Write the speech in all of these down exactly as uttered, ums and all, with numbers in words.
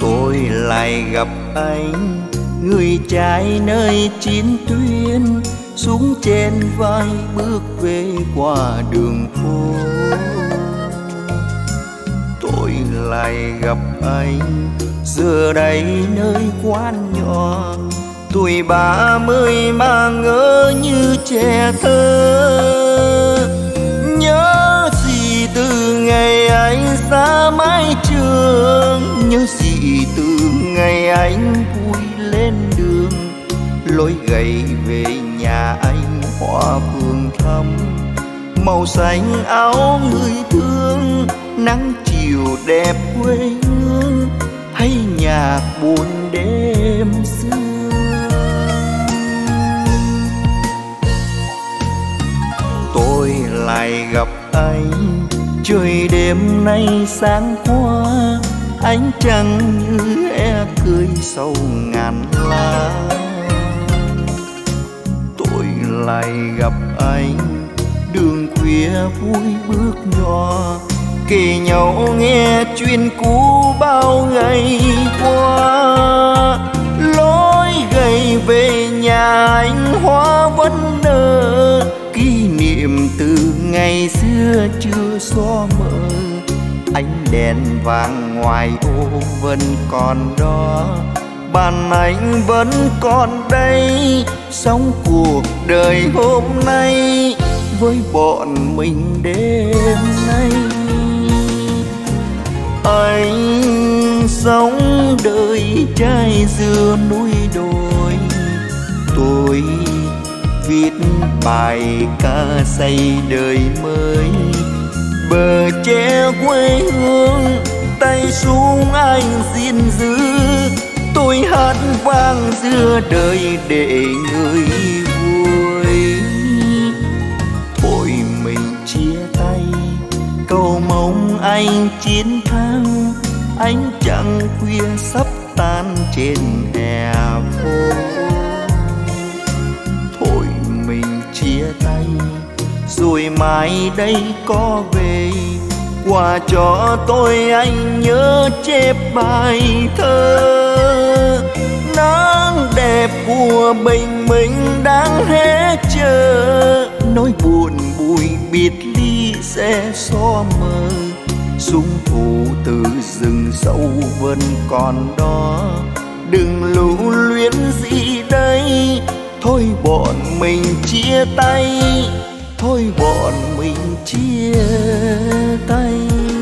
tôi lại gặp anh, người trai nơi chiến tuyến, súng trên vai bước về qua đường phố. Tôi lại gặp anh giờ đây nơi quán nhỏ, tuổi ba mươi mà ngỡ như trẻ thơ. Nhớ gì từ ngày anh xa mái trường, nhớ gì từ ngày anh vui lên đường, lối gầy về nhà anh hoa phường thắm, màu xanh áo người thương, nắng chiều đẹp quê hương, hay nhạc buồn đêm xưa. Tôi lại gặp anh trời đêm nay sáng qua, ánh trăng như é cười sau ngàn lá. Tôi lại gặp anh đường khuya vui bước nhỏ, kể nhau nghe chuyện cũ bao ngày qua. Lối gầy về nhà anh hoa vẫn nở, kỷ niệm từ ngày xưa chưa xóa mờ. Ánh đèn vàng ngoài ô vẫn còn đó, bàn anh vẫn còn đây, sống cuộc đời hôm nay với bọn mình đêm nay. Anh sống đời trai dừa núi đồi, tôi viết bài ca xây đời mới. Bờ tre quê hương tay súng anh gìn giữ, tôi hát vang giữa đời để người vui. Thôi mình chia tay cầu mong anh chiến thắng, ánh trăng khuya sắp tan trên hè phố. Thôi mình chia tay rồi mai đây có về, quà cho tôi anh nhớ chép bài thơ. Nắng đẹp của bình minh đang hết chờ, nỗi buồn bùi biệt ly sẽ xóa mờ. Súng thủ từ rừng sâu vẫn còn đó, đừng lưu luyến gì đây. Thôi bọn mình chia tay, thôi bọn mình chia tay.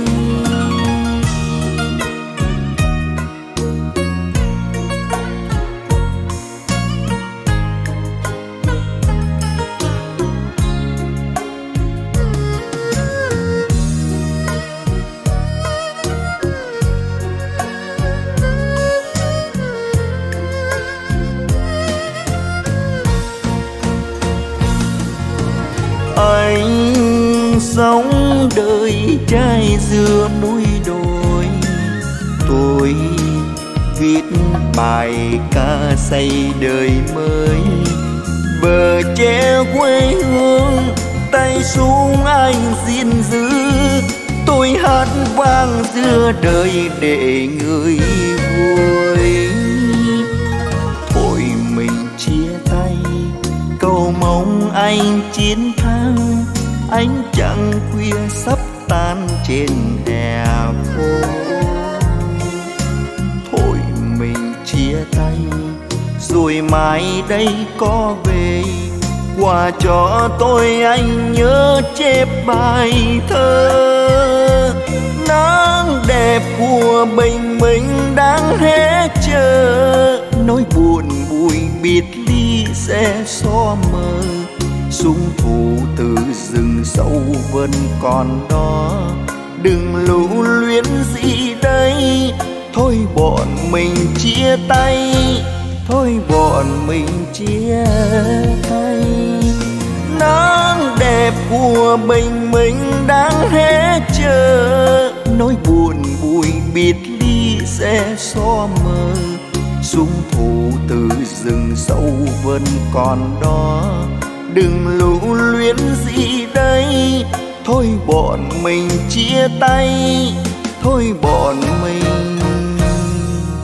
Anh sống đời trai dừa núi đồi, tôi viết bài ca xây đời mới. Bờ tre quê hương tay súng anh gìn giữ, tôi hát vang giữa đời để người vui. Thôi mình chia tay cầu mong anh chiến thắng, ánh trăng khuya sắp tan trên hè phố. Thôi mình chia tay rồi mai đây có về, quà cho tôi anh nhớ chép bài thơ. Nắng đẹp của bình minh đang hết chờ, nỗi buồn bùi biệt ly sẽ xóa mờ. Súng thủ từ rừng sâu vẫn còn đó, đừng lưu luyến gì đây. Thôi bọn mình chia tay, thôi bọn mình chia tay. Nắng đẹp của bình minh đang hết chờ, nỗi buồn bùi biệt ly sẽ xóa mờ. Súng thủ từ rừng sâu vẫn còn đó, đừng lưu luyến gì đây. Thôi bọn mình chia tay, thôi bọn mình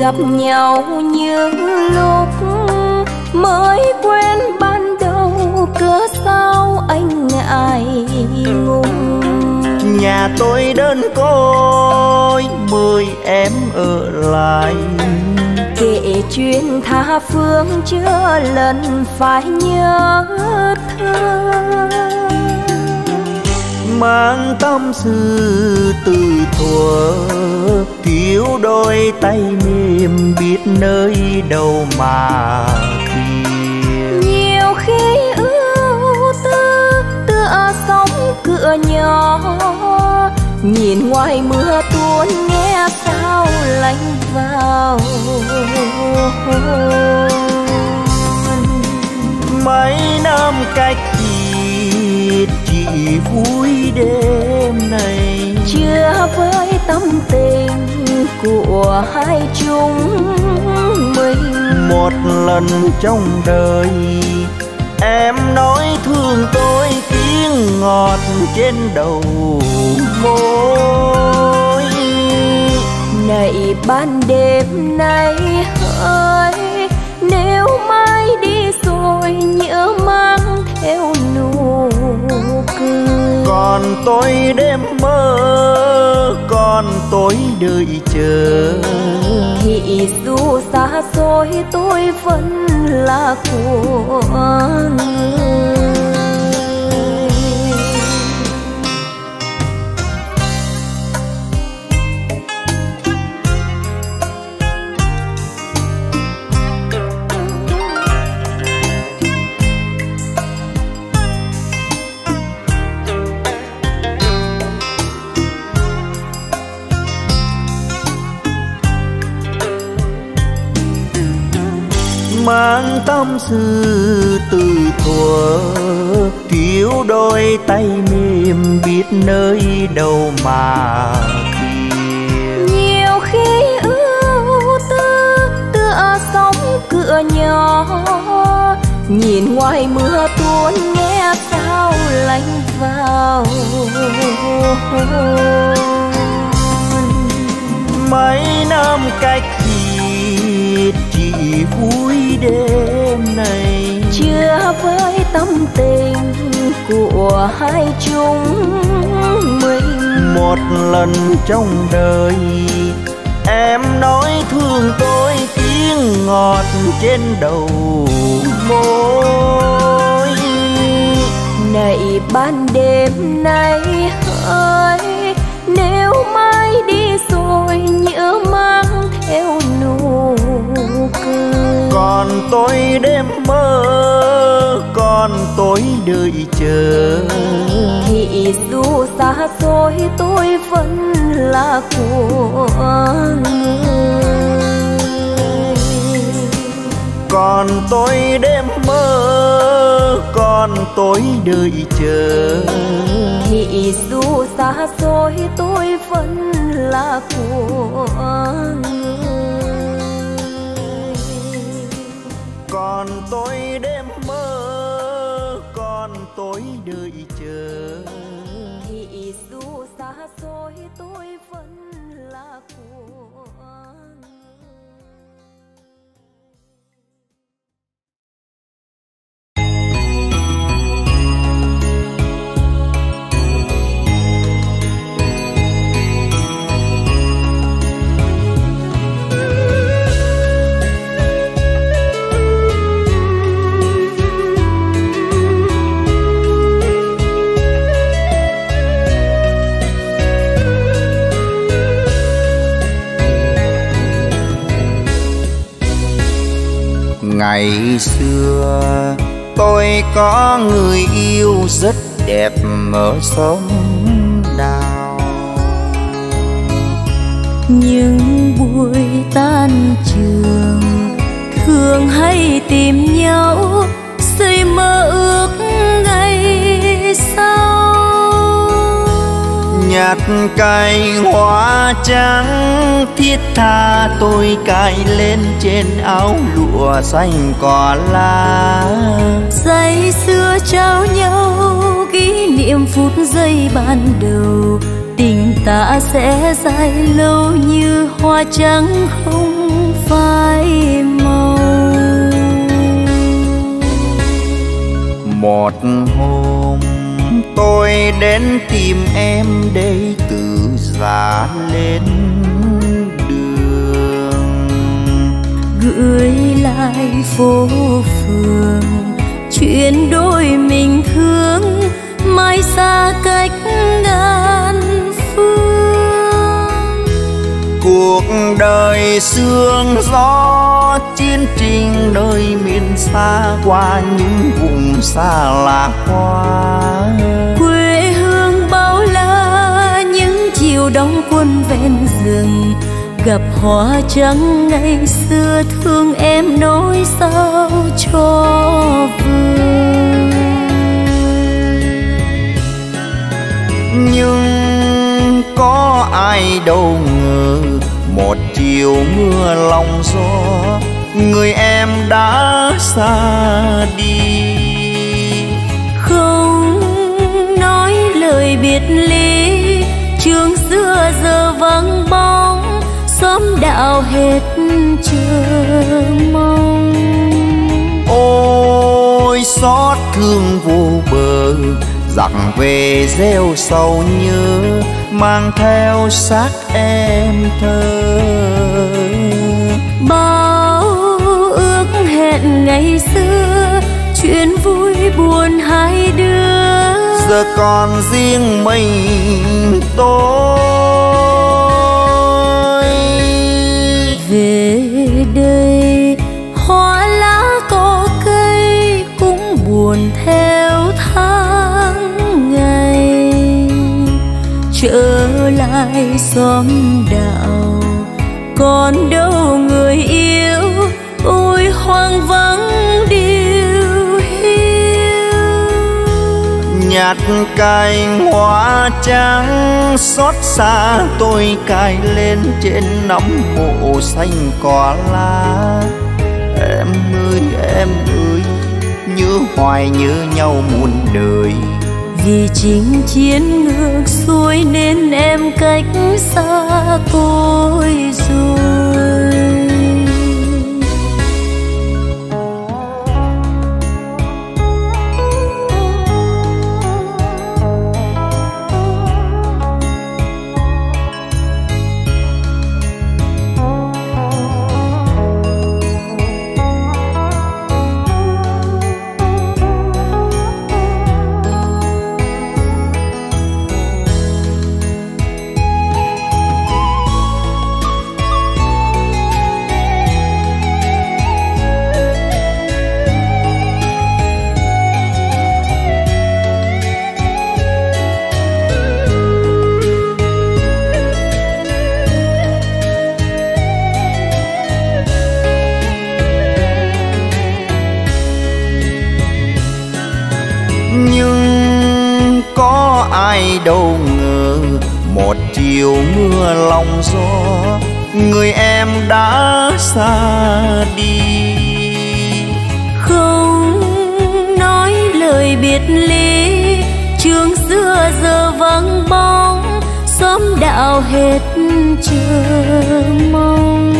gặp nhau những lúc mới quen ban đầu, cớ sao anh ngại ngùng. Nhà tôi đơn côi mời em ở lại, kể chuyện tha phương chưa lần phải nhớ thương. Mang tâm sự từ thuở, thiếu đôi tay mềm biết nơi đâu mà tìm. Nhiều khi ưu tư tựa sóng cửa nhỏ, nhìn ngoài mưa tuôn nghe sao lạnh vào hồn. Mấy năm cách biệt chỉ vui đêm này, chưa với tâm tình của hai chúng mình. Một lần trong đời em nói thương tôi tiếng ngọt trên đầu môi. Này ban đêm nay hỡi, nếu mai đi rồi nhớ mang theo nụ cười. Còn tôi đêm mơ, còn tôi đợi chờ, thì dù xa xôi tôi vẫn là của người. Mang tâm sự từ thuở, thiếu đôi tay mềm biết nơi đâu mà tìm. Nhiều khi ưu tư tựa sóng cửa nhỏ, nhìn ngoài mưa tuôn nghe sao lạnh vào hồn. Mấy năm cách biệt chỉ vui đêm này, chưa với tâm tình của hai chúng mình. Một lần trong đời em nói thương tôi tiếng ngọt trên đầu môi. Này ban đêm nay hỡi, nếu mai đi rồi nhớ mang theo nụ cười. Còn tôi đêm mơ, còn tôi đợi chờ, thì dù xa xôi tôi vẫn là của người. Còn tôi đêm mơ, còn tôi đợi chờ, thì dù xa xôi tôi vẫn là của người. Còn tôi đêm mơ, còn tôi đợi chờ, thì dù xa xôi tôi vẫn là của người. Ngày xưa tôi có người yêu rất đẹp ở xóm đào, những buổi tan trường thường hay tìm nhau xây mơ ước ngày sau. Nhặt cây hoa trắng thiết tha tôi cài lên trên áo lụa xanh cỏ lá. Say xưa trao nhau kỷ niệm phút giây ban đầu, tình ta sẽ dài lâu như hoa trắng không phai màu. Một hôm tôi đến tìm em để từ giá lên đường, gửi lại phố phường chuyện đôi mình thương, mai xa cách ngàn phương. Cuộc đời sương gió chiến tranh nơi miền xa, qua những vùng xa lạ qua. Quê hương bao la những chiều đông quân ven rừng, gặp hoa trắng ngày xưa thương em nói sao cho vừa. Nhưng có ai đâu ngờ một chiều mưa lòng gió, người em đã xa đi. Không nói lời biệt ly, trường xưa giờ vắng bóng, xóm đạo hết chờ mong. Ôi xót thương vô bờ, giặc về gieo sầu nhớ, mang theo xác em thơ. Bao ước hẹn ngày xưa, chuyện vui buồn hai đứa, giờ còn riêng mình tôi. Về đây hoa lá cỏ cây cũng buồn theo tháng ngày, trở lại xóm đạo còn đâu người yêu, ôi hoang vắng điều hiu. Nhặt cành hoa trắng xót xa tôi cài lên trên nấm mộ xanh cỏ lá. Em ơi em ơi, nhớ hoài nhớ nhau muôn đời, vì chinh chiến ngược xuôi nên em cách xa tôi rồi. Nhưng có ai đâu ngờ một chiều mưa lòng gió, người em đã xa đi. Không nói lời biệt ly, trường xưa giờ vắng bóng, xóm đạo hết chờ mong.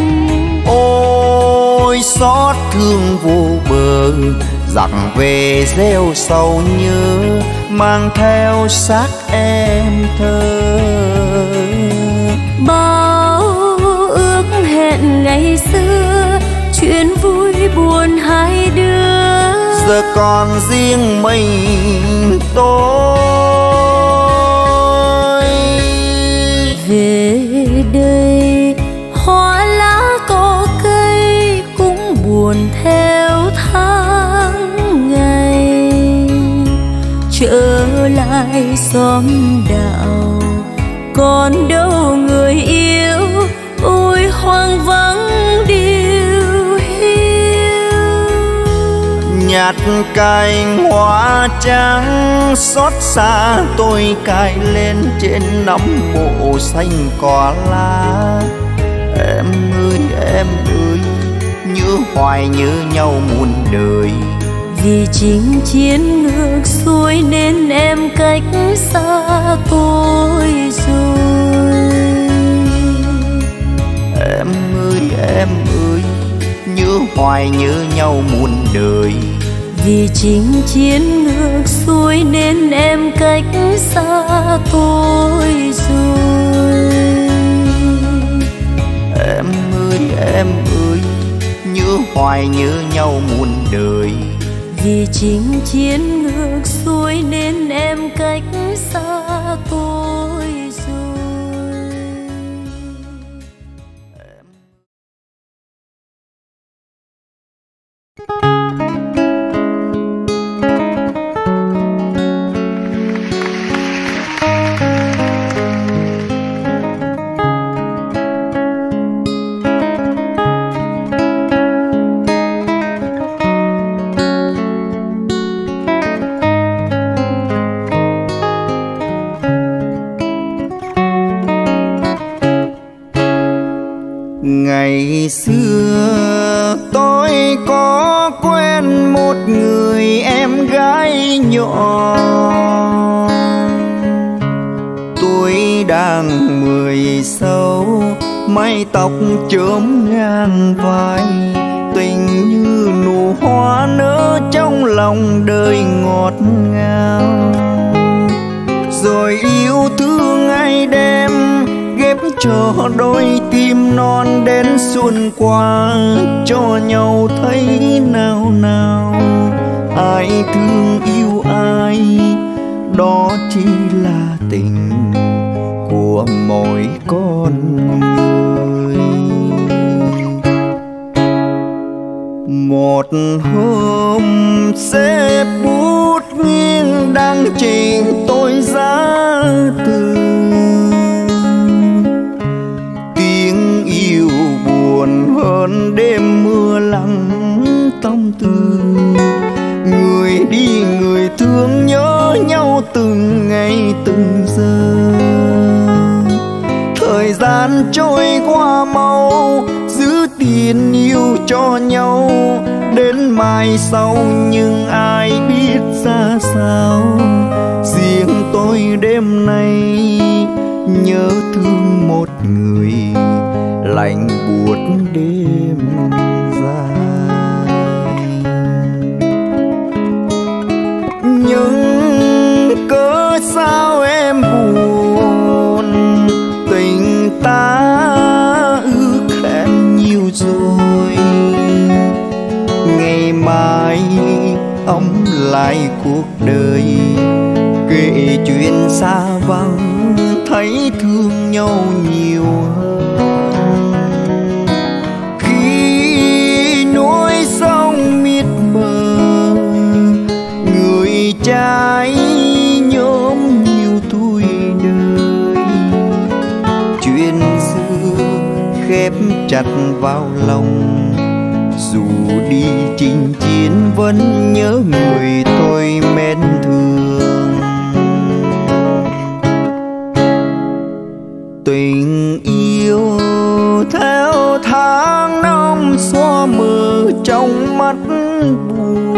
Ôi xót thương vô bờ, giặc về gieo sầu nhớ, mang theo xác em thơ. Bao ước hẹn ngày xưa, chuyện vui buồn hai đứa, giờ còn riêng mình tôi. về đây hoa lá cỏ cây cũng buồn theo tháng ngày, trở lại xóm đạo còn đâu người yêu, ôi hoang vắng điều hiu. Nhặt cành hoa trắng xót xa tôi cài lên trên nấm mộ xanh cỏ lá. Em ơi em ơi, nhớ hoài nhớ nhau muôn đời, Vì chinh chiến ngược xuôi nên em cách xa tôi rồi. Em ơi em ơi, nhớ hoài nhớ nhau muôn đời. Vì chinh chiến ngược xuôi nên em cách xa tôi rồi. Em ơi em ơi, nhớ hoài nhớ nhau muôn đời. Vì chinh chiến ngược xuôi nên em cách xa tôi rồi. Ngày xưa tôi có quen một người em gái nhỏ. Tôi đang mười sáu, mái tóc chớm ngang vai. Tình như nụ hoa nở trong lòng đời ngọt ngào. Rồi yêu thương ngày đêm ghép cho đôi tim non đến xuân qua cho nhau thấy nào nào. Ai thương yêu ai, đó chỉ là tình của mỗi con người. Một hôm xếp bút nghiêng đăng trình tôi ra từ. Tiếng yêu buồn hơn đêm mưa lặng tâm tư. Người đi người thương nhớ nhau từng ngày từng giờ. Thời gian trôi qua mau, giữ tiền yêu cho nhau đến mai sau, nhưng ai biết ra sao. Riêng tôi đêm nay nhớ thương một người, lạnh buốt đêm dài. Nhưng cớ sao em buồn, tình ta ước hẹn nhiều rồi. Ngày mai ấm lại cuộc đời, kể chuyện xa vắng thấy thương nhau nhiều hơn. Khi núi sông mịt mờ, người trai nhóm nhiều tuổi đời. Chuyện xưa khép chặt vào lòng, dù đi chinh chiến vẫn nhớ người tôi mến thương. Tình yêu theo tháng năm xóa mờ trong mắt buồn.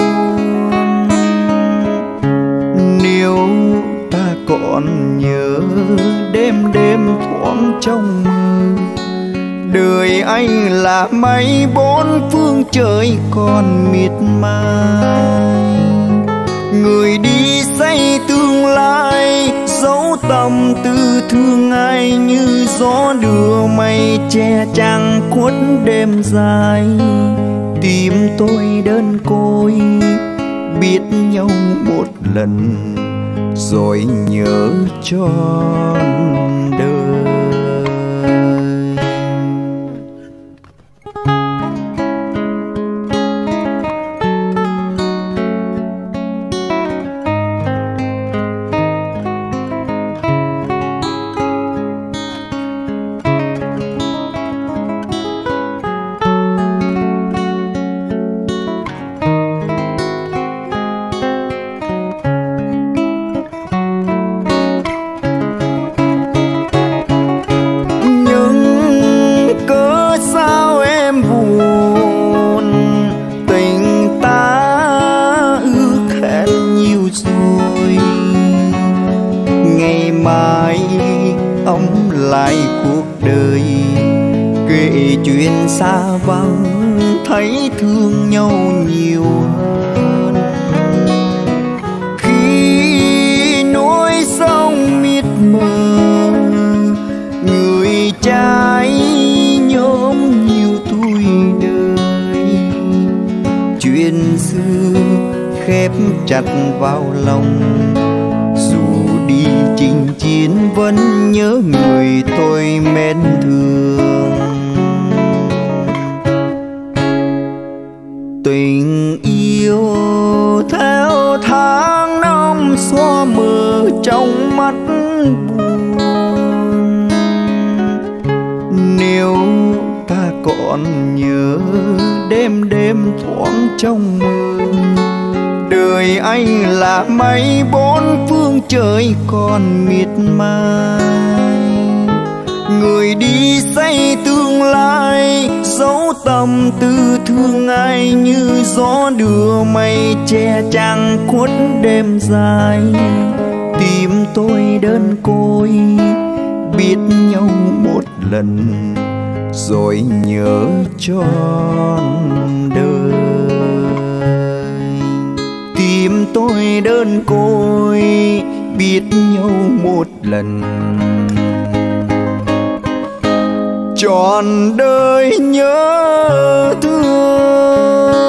Nếu ta còn nhớ đêm đêm thoáng trong mơ, đời anh là mây bốn phương trời còn miệt mài. Người đi xây tương lai, dấu tâm tư thương ai như gió đưa mây che trăng khuất đêm dài. Tim tôi đơn côi biết nhau một lần rồi nhớ trọn đời. vắng thấy thương nhau nhiều hơn. Khi núi sông mịt mờ, người trai nhóm nhiều tuổi đời, chuyện xưa khép chặt vào lòng. Dù đi chinh chiến vẫn nhớ người tôi mến thương. Tình yêu theo tháng năm xóa mờ trong mắt buồn. Nếu ta còn nhớ đêm đêm thoáng trong mơ, đời anh là mây bốn phương trời còn miệt mài. Người đi xây tương lai, dấu tâm tư thương ai như gió đưa mây che trăng khuất đêm dài. Tim tôi đơn côi biết nhau một lần rồi nhớ trọn đời. Tim tôi đơn côi biết nhau một lần trọn đời nhớ thương.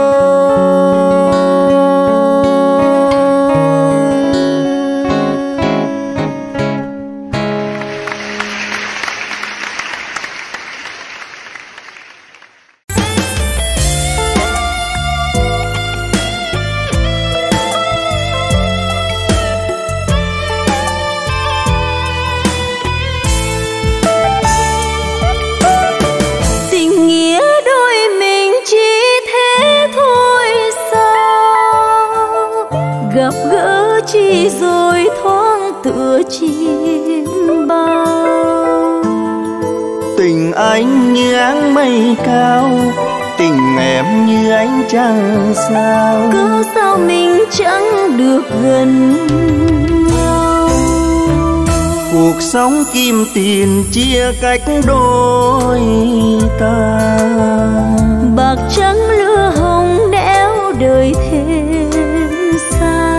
Rồi thoáng tựa chim bao. Tình anh như áng mây cao, tình em như ánh trăng sao. Cớ sao mình chẳng được gần nhau. Cuộc sống kim tiền chia cách đôi ta. Bạc trắng lửa hồng đẽo đời thêm xa.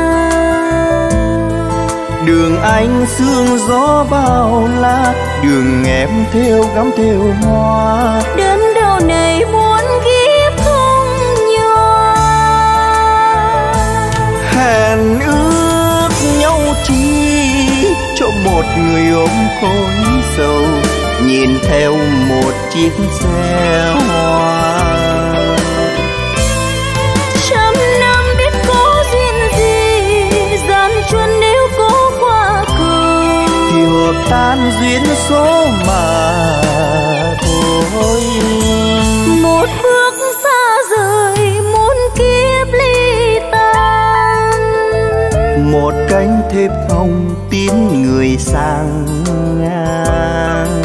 Đường anh sương gió bao la, đường em theo gắm theo hoa. Đến đâu này muốn kiếp không nhòa. Hẹn ước nhau chi cho một người ôm khói sầu, nhìn theo một chiếc xe hoa. Trăm năm biết có duyên gì, gian truân nếu có qua cầu thì hợp tan duyên số mà thôi. Một bước xa rời muôn kiếp ly tan. Một cánh thép hồng tín người sang ngang.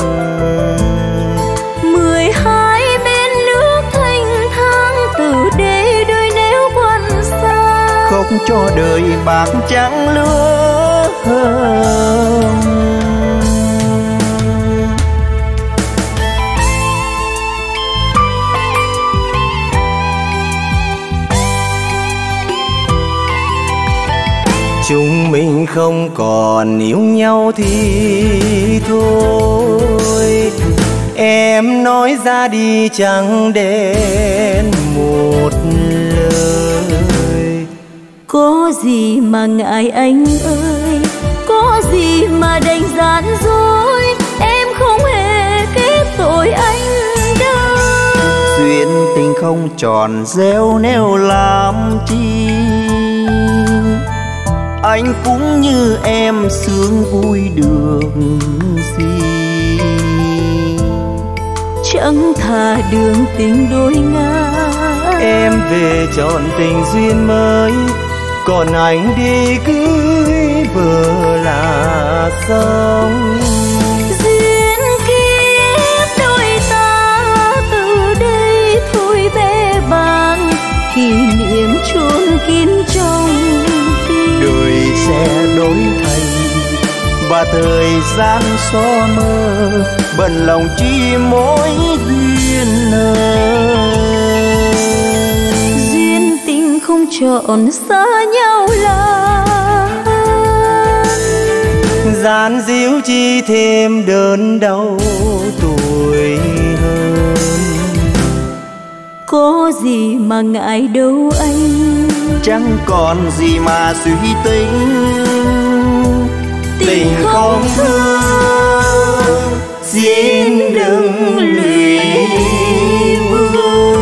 Mười hai bên nước thanh thang, từ đây đôi nếu quần xa. Không cho đời bạc trắng lứa hồng. Chúng mình không còn yêu nhau thì thôi, em nói ra đi chẳng đến một lời. Có gì mà ngại anh ơi, có gì mà đành gian dối. Em không hề kết tội anh đâu. Duyên tình không tròn gieo neo làm chi. Anh cũng như em sướng vui được gì. Chẳng thà đường tình đôi ngã. Em về chọn tình duyên mới, còn anh đi cưới vợ là xong. Duyên kiếp đôi ta từ đây thôi bé bàng. Kỷ niệm chôn kín trong tim. Đời sẽ đổi thay và thời gian xóa mơ, bận lòng chi mối duyên. duyên nợ. Duyên tình không chọn xa nhau là gian díu chi thêm đớn đau tuổi hơn. Có gì mà ngại đâu anh, chẳng còn gì mà suy tính. Tình không thương xin đừng lụy vương.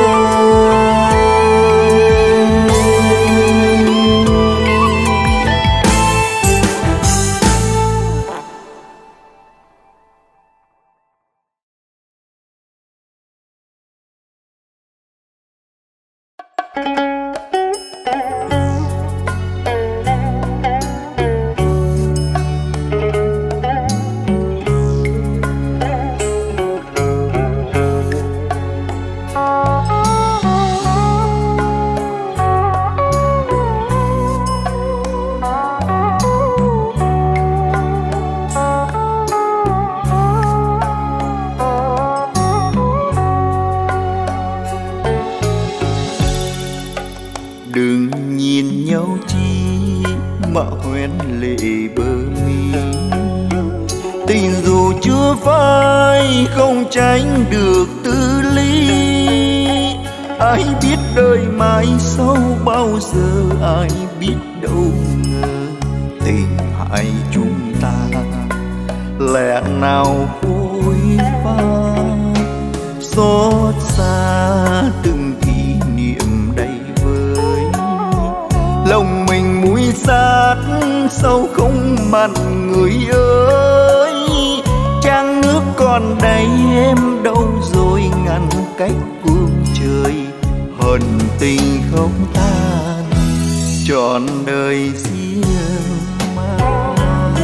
Tránh được tư lý, ai biết đời mai sau bao giờ, ai biết đâu ngờ tình hai chúng ta lẽ nào phôi pha. Xót xa từng kỷ niệm đầy vơi, lòng mình mũi sát sâu không mặn người ơi. Trang nước còn đây em đâu rồi, ngăn cách phương trời hận tình không tan trọn đời riêng mang.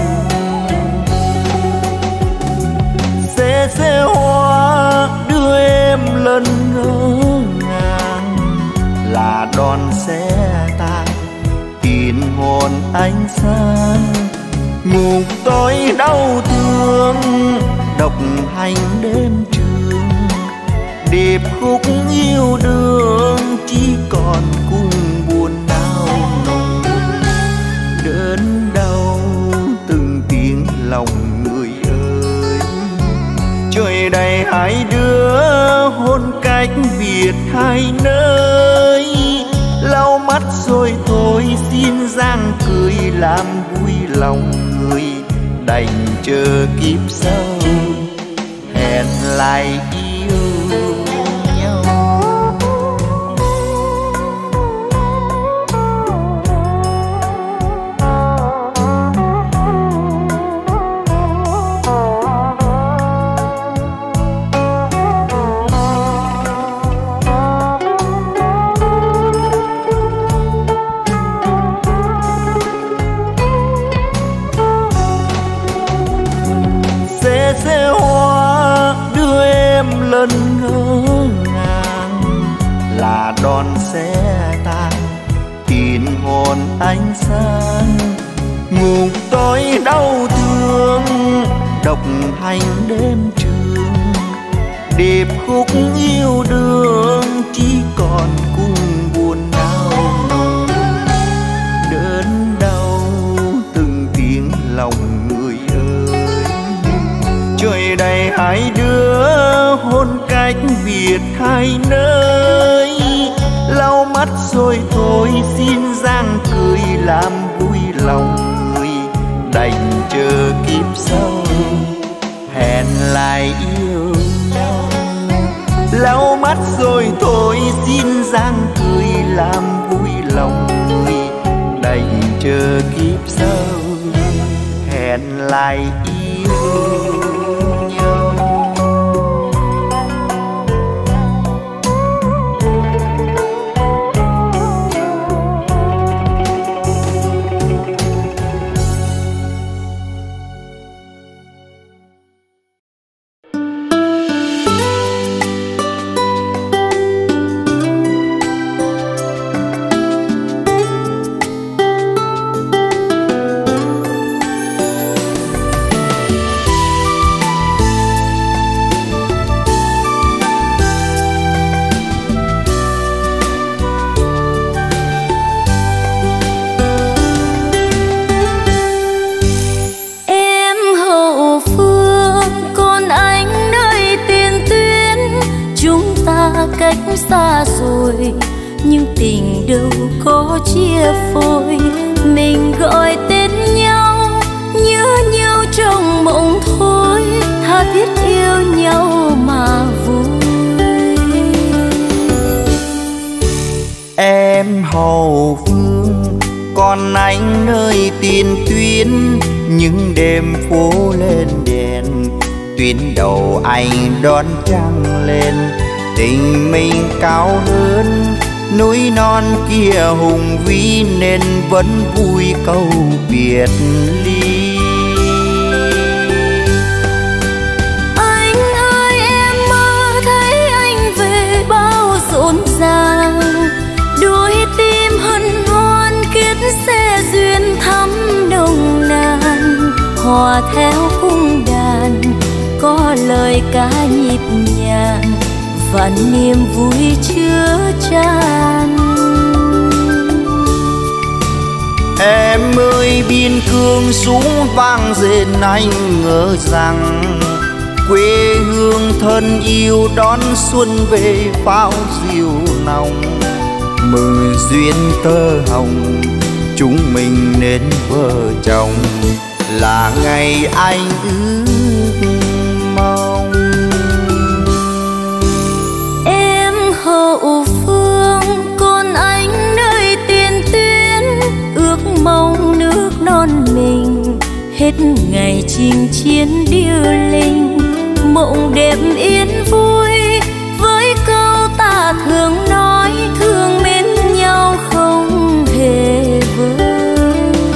Xe xe hoa đưa em lần ngỡ ngàng, là đòn xe tan tin hồn ánh sáng. Ngục tối đau thương độc hành đêm trường, điệp khúc yêu đương chỉ còn cung buồn đau nồng. Đớn đau từng tiếng lòng người ơi, trời đầy hai đứa hôn cách biệt hai nơi. Lau mắt rồi thôi xin giang cười làm vui lòng người, đành chờ kiếp sau hẹn lại yêu nhau. Xe hoa đưa em lần ngỡ ngàng, là đòn xe tan tin hồn ánh sáng. Ngục tối đau thương độc hành đêm trường, điệp khúc yêu đương chỉ còn cung buồn đau nồng. Đớn đau từng tiếng lòng người ơi, trời đầy hai đứa hôn cách biệt hai nơi. Lau mắt rồi thôi xin giang cười làm vui lòng người, đành chờ kiếp sau hẹn lại yêu nhau. Lau mắt rồi thôi xin giang cười làm vui lòng người, đành chờ kiếp sau hẹn lại yêu. cách xa rồi, nhưng tình đâu có chia phôi. Mình gọi tên nhau, nhớ nhau trong mộng thôi, tha thiết yêu nhau mà vui. Em hậu phương, còn anh nơi tiền tuyến, những đêm phố lên đèn, tuyến đầu anh đón trăng lên. Tình mình cao hơn núi non kia hùng vĩ, nên vẫn vui câu biệt ly. Anh ơi em mơ thấy anh về bao rộn ràng, đôi tim hân hoan kết sẽ duyên thắm nồng nàn. Hòa theo cung đàn có lời ca nhịp nhàng, và niềm vui chứa chan. Em ơi biên cương súng vang rền, anh ngỡ rằng quê hương thân yêu đón xuân về pháo diều nồng. Mừng duyên tơ hồng chúng mình nên vợ chồng, là ngày anh ước mong. Em hậu phương, còn anh nơi tiền tuyến, ước mong nước non mình hết ngày chinh chiến điêu linh. Mộng đẹp yên vui với câu ta thường nói, thương mến nhau không hề vơi.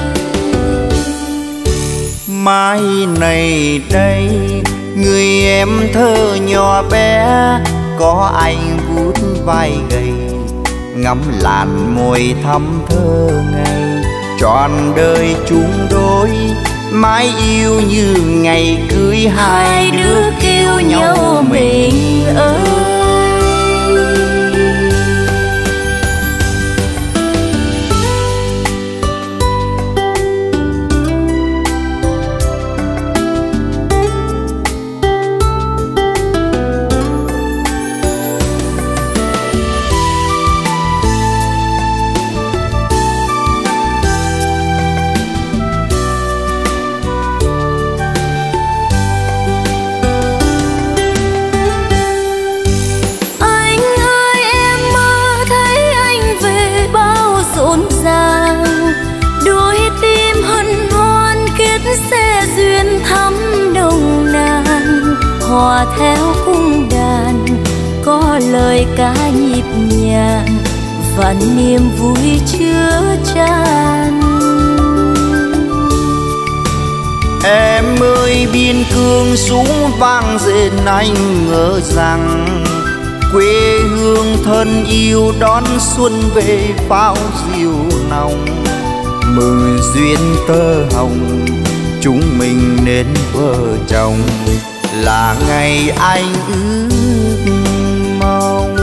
Mai này đây người em thơ nhỏ bé, có anh vút vai gầy, ngắm làn môi thắm thơ ngây. Trọn đời chung đôi, mãi yêu như ngày cưới, hai đứa kêu nhau mình ơi. Hòa theo cung đàn có lời ca nhịp nhàng, và niềm vui chứa chan. Em ơi biên cương súng vang rền, anh ngỡ rằng quê hương thân yêu đón xuân về pháo diều nồng. Mừng duyên tơ hồng chúng mình nên vợ chồng, là ngày anh ước mong.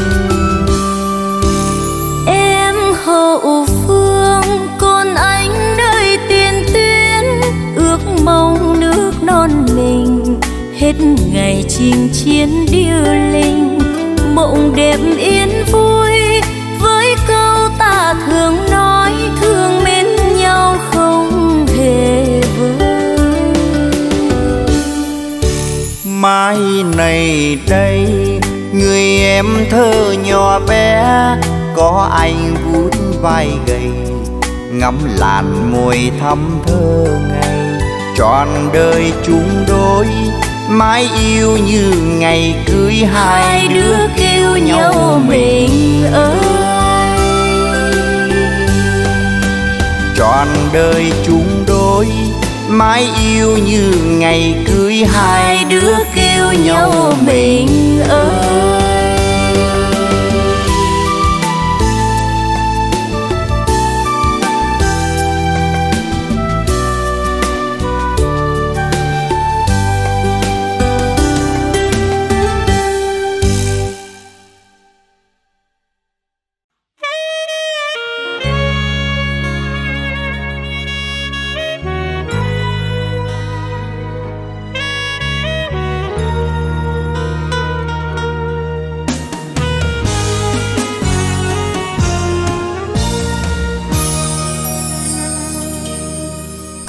Em hậu phương, còn anh nơi tiền tuyến, ước mong nước non mình hết ngày chinh chiến điêu linh. Mộng đẹp yên vui với câu ta thường nói, thương mến nhau không hề vơi. Mai này đây người em thơ nhỏ bé, có anh vút vai gầy, ngắm làn môi thắm thơ ngây. Trọn đời chung đôi, mãi yêu như ngày cưới, hai đứa kêu nhau mình ơi. Trọn đời chung đôi, mãi yêu như ngày cưới, hai đứa kêu nhau mình ơi.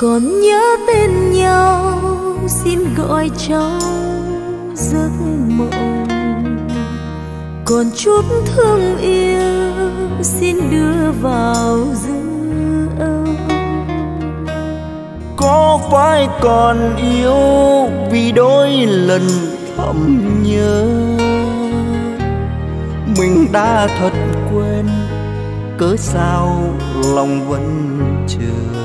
còn nhớ tên nhau xin gọi trong giấc mộng, còn chút thương yêu xin đưa vào dư âm. Có phải còn yêu vì đôi lần thầm nhớ, mình đã thật quên cớ sao lòng vẫn chờ.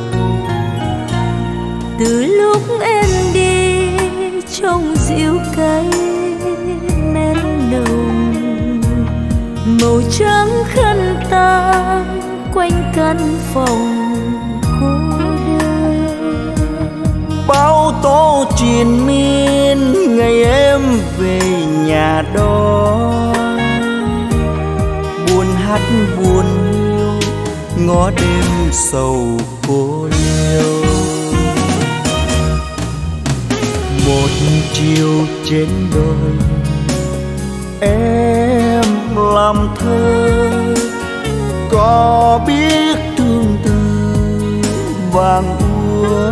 Từ lúc em đi trong dịu cay nén nồng, màu trắng khăn tang quanh căn phòng cô đơn. Bao tố triền miên ngày em về nhà đó, buồn hát buồn yêu ngó đêm sầu cô liêu. Một chiều trên đồi em làm thơ, có biết thương từ vàng úa.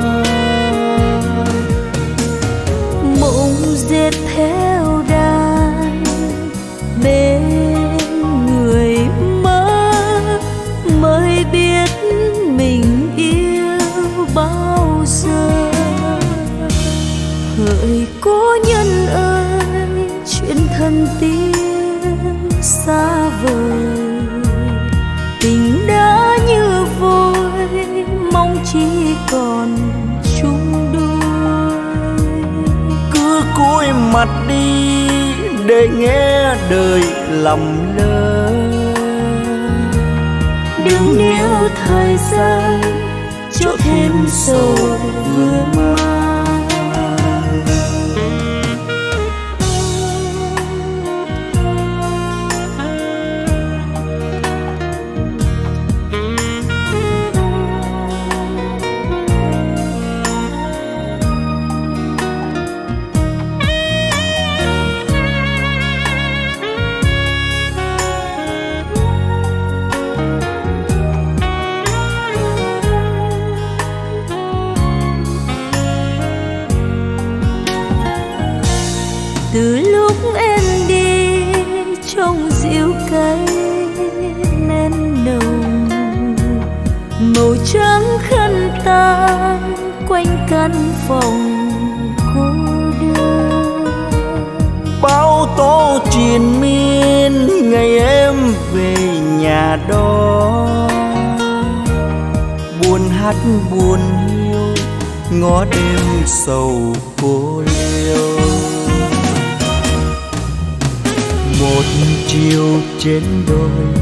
Mộng dệt theo đàn bên người mơ, mới biết mình yêu bao giờ. Hỡi cố nhân ơi, chuyện thân tiên xa vời, tình đã như vôi mong chỉ còn chung đôi. Cứ cúi mặt đi để nghe đời lầm lỡ, đừng níu thời gian cho thêm sầu vương mang. Từ lúc em đi trong dịu cay nén nồng, màu trắng khăn tang quanh căn phòng cô đơn. Bao tố triền miên ngày em về nhà đó, buồn hát buồn hiu ngó đêm sầu cô liêu. Một chiều trên đồi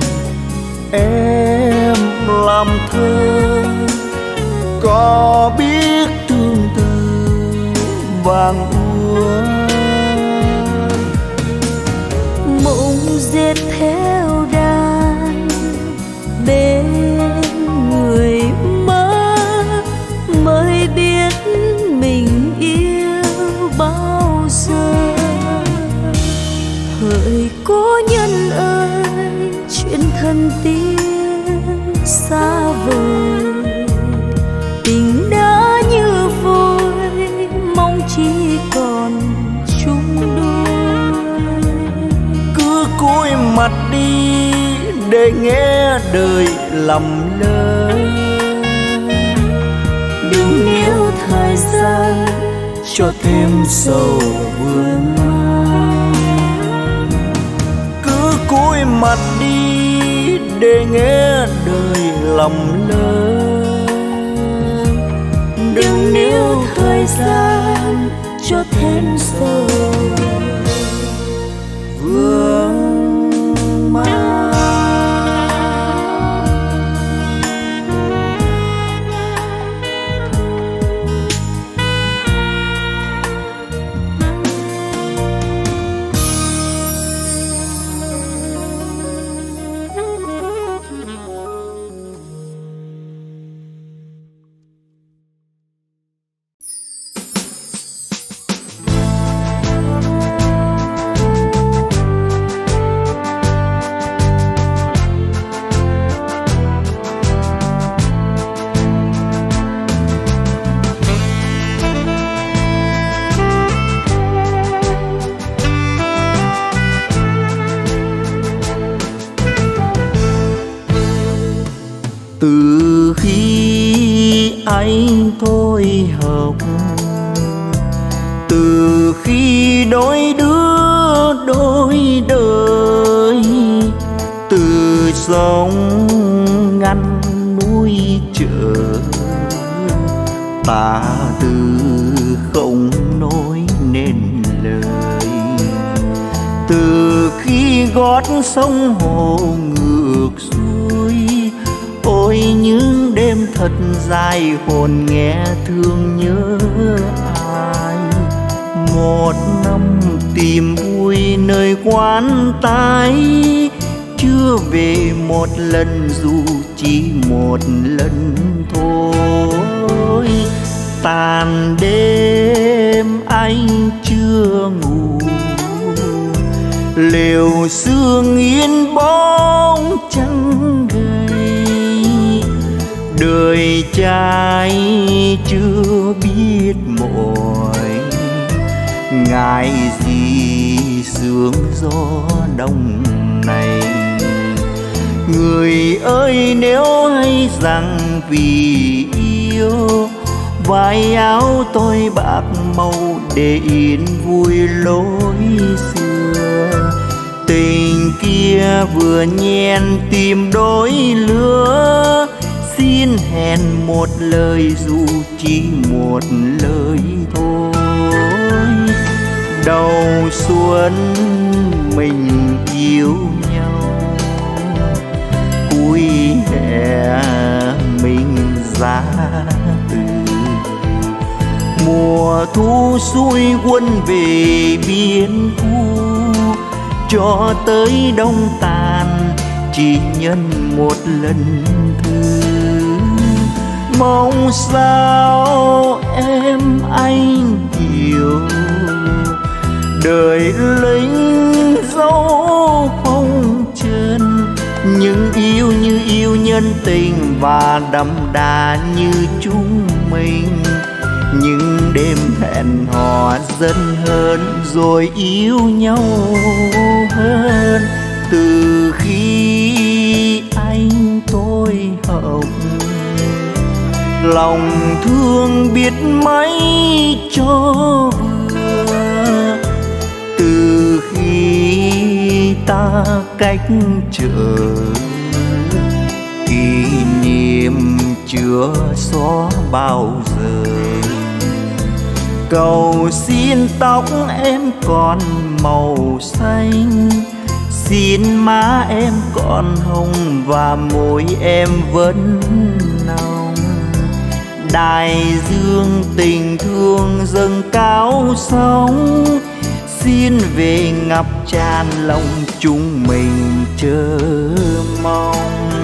em làm thơ, có biết thương từ vàng úa. Mộng dệt theo đàn bên người mơ, mới biết mình yêu bao giờ. Hỡi cố nhân ơi, chuyện thân tiên xa vời, tình đã như vôi mong chỉ còn chung đôi. Cứ cúi mặt đi để nghe đời lầm lỡ, đừng níu thời gian cho thêm sầu vương mang. Cứ cúi mặt đi để nghe đời lầm lỡ, đừng níu thời gian cho thêm sầu vương mang. sống ngăn núi chợ, ta từ không nói nên lời. Từ khi gót sông hồ ngược xuôi, ôi những đêm thật dài hồn nghe thương nhớ ai. Một năm tìm vui nơi quán tái, chưa về một lần dù chỉ một lần thôi. Tàn đêm anh chưa ngủ, lều sương yên bóng trắng gầy. Đời trai chưa biết mỏi, ngại gì sương gió đông này. Người ơi nếu hay rằng vì yêu, vai áo tôi bạc màu để yên vui lối xưa. Tình kia vừa nhen tìm đôi lứa, xin hẹn một lời dù chỉ một lời thôi. Đầu xuân mình yêu nhau, cuối hè mình ra từ. Mùa thu xuôi quân về biên khu, cho tới đông tàn chỉ nhân một lần thư. Mong sao em anh hiểu, đời lính dấu phong trần. Nhưng yêu như yêu nhân tình và đậm đà như chúng mình. Những đêm hẹn hò dần hơn rồi yêu nhau hơn. Từ khi anh tôi học, lòng thương biết mấy cho vừa. Từ khi ta cách trở, kỷ niệm chưa xóa bao giờ. Cầu xin tóc em còn màu xanh, xin má em còn hồng và môi em vẫn nồng. Đại dương tình thương dâng cao sóng, xin về ngập tràn lòng chúng mình chờ mong.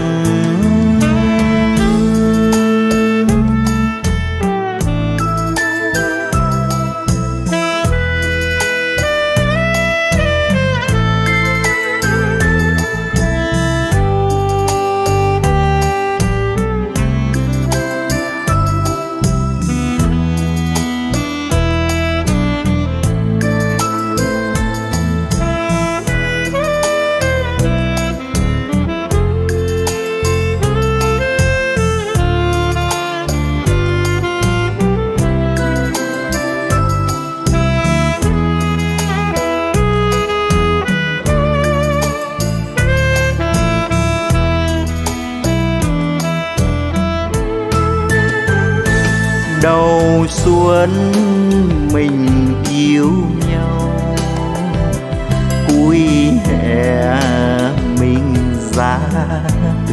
Đầu xuân mình yêu nhau, cuối hè mình ra từ.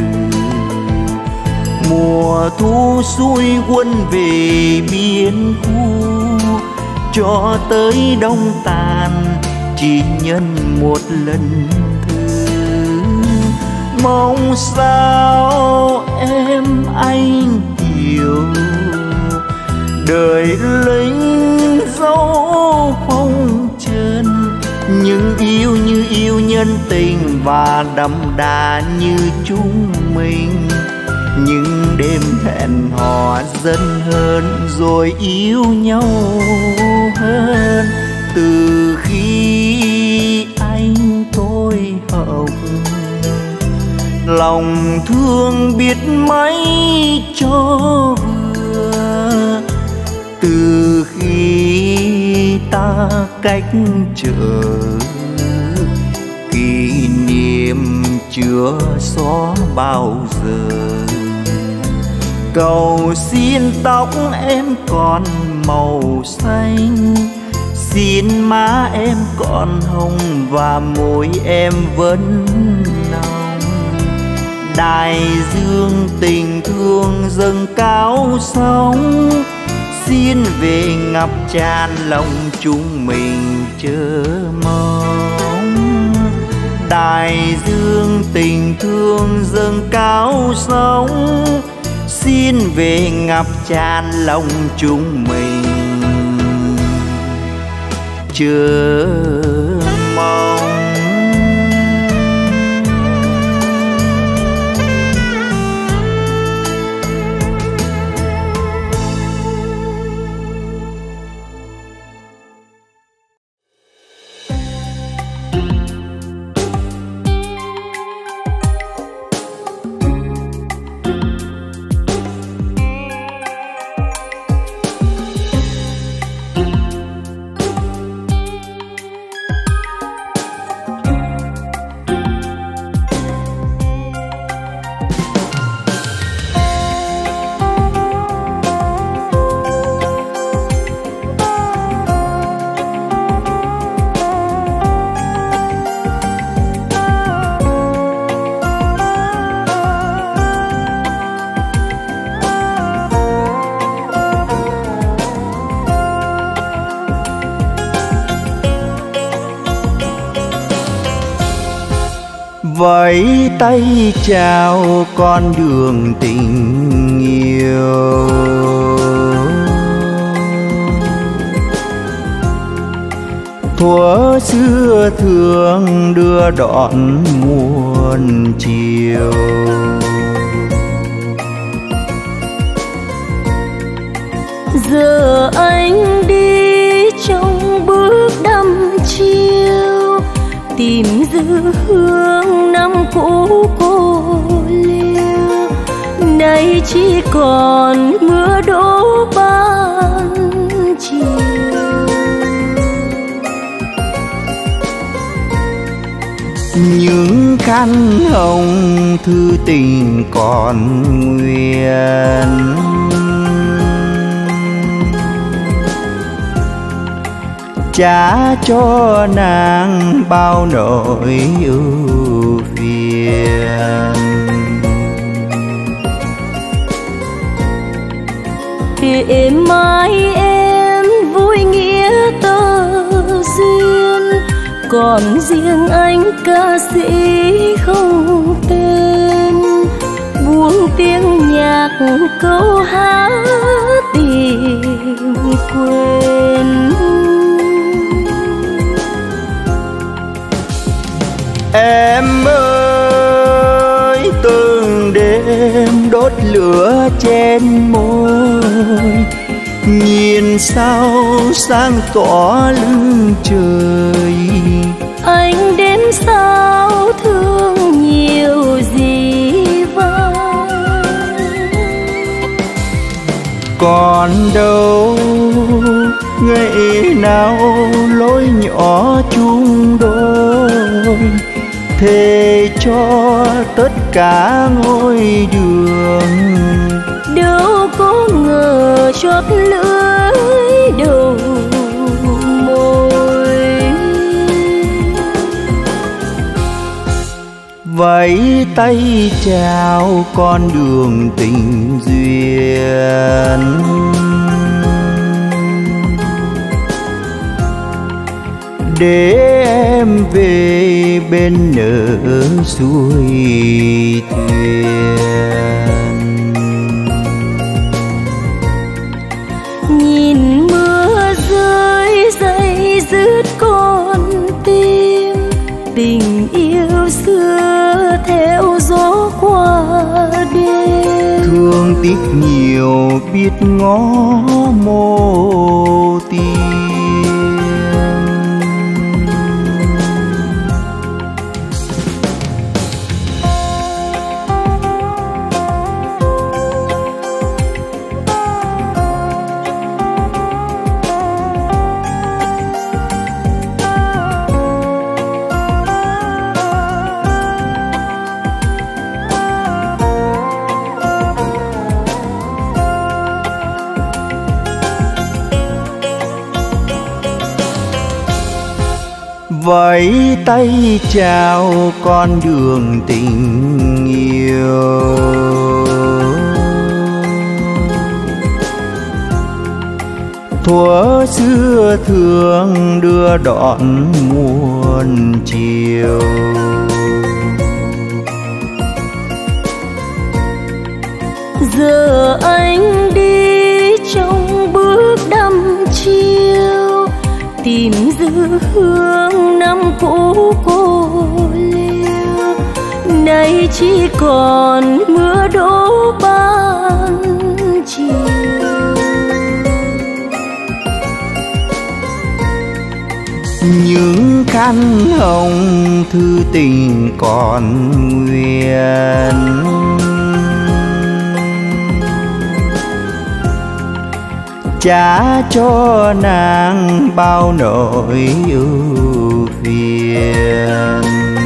Mùa thu xuôi quân về biên khu, cho tới đông tàn chỉ nhân một lần thư. Mong sao em anh hiểu, đời lính dấu phong trần. Nhưng yêu như yêu nhân tình và đậm đà như chúng mình. Những đêm hẹn hò dần hơn rồi yêu nhau hơn. Từ khi anh tôi học, lòng thương biết mấy cho vừa. Từ khi ta cách trở, kỷ niệm chưa xóa bao giờ. Cầu xin tóc em còn màu xanh, xin má em còn hồng và môi em vẫn nồng. Đại dương tình thương dâng cao sóng, xin về ngập tràn lòng chúng mình chờ mong. Đại dương tình thương dâng cao sóng, xin về ngập tràn lòng chúng mình chờ mong. Vẫy tay chào con đường tình yêu, thuở xưa thường đưa đón muôn chiều. Giờ anh đi trong bước đăm chiều, tìm dư hương năm cũ cô liêu. Nay chỉ còn mưa đổ ban chiều. Những khăn hồng thư tình còn nguyên, trả cho nàng bao nỗi ưu phiền. Êm mãi em vui nghĩa tơ duyên, còn riêng anh ca sĩ không tên. Buông tiếng nhạc câu hát tìm quên. Em ơi từng đêm đốt lửa trên môi, nhìn sao sáng tỏ lưng trời. Anh đến sao thương nhiều gì vang, còn đâu ngày nào lối nhỏ chung đôi, thề cho tất cả ngôi đường. đâu có ngờ chót lưỡi đầu môi. Vẫy tay chào con đường tình duyên, để em về bên nở xuôi thuyền. Nhìn mưa rơi dây dứt con tim, tình yêu xưa theo gió qua đêm. Thương tiếc nhiều biết ngó mô tim. vẫy tay chào con đường tình yêu. Thuở xưa thường đưa đón muôn chiều, giờ anh đi trong bước đăm chiều, tìm dư hương năm cũ cô liêu. Nay chỉ còn mưa đổ ban chiều, những khăn hồng thư tình còn nguyên. Trả cho nàng bao nỗi ưu phiền.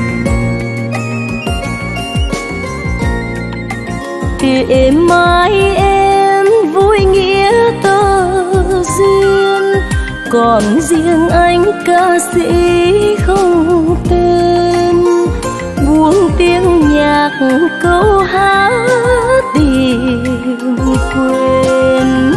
Tìm mãi em vui nghĩa tơ duyên, còn riêng anh ca sĩ không tên. Buông tiếng nhạc câu hát tìm quên.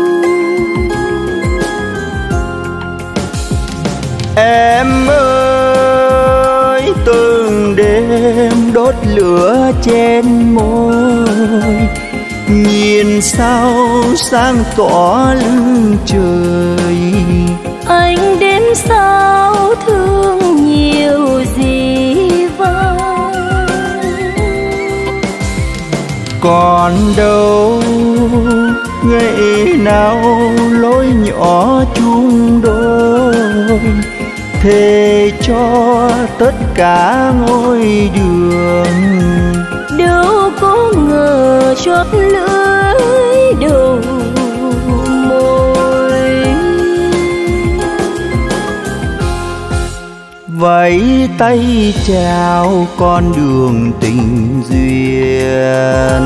Em ơi từng đêm đốt lửa trên môi, nhìn sao sáng tỏ lưng trời. Anh đến sao thương nhiều gì vang, còn đâu ngày nào lối nhỏ chung đôi. Thề cho tất cả ngôi đường, đâu có ngờ chót lưỡi đầu môi. vẫy tay chào con đường tình duyên.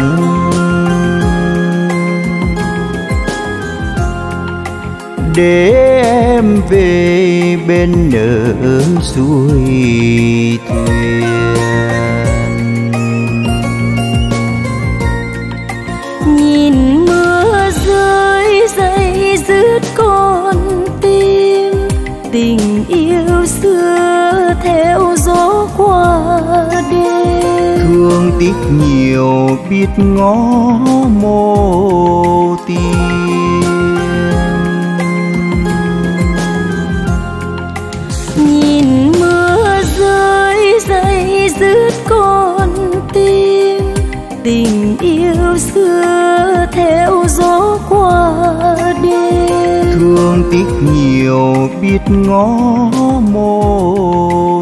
Để em về bên nở xuôi thuyền. Nhìn mưa rơi dây dứt con tim, tình yêu xưa theo gió qua đêm. Thương tiếc nhiều biết ngó mô tim. Nhìn mưa rơi dây dứt con tim, tình yêu xưa theo gió qua đêm. Thương tiếc nhiều biết ngó mô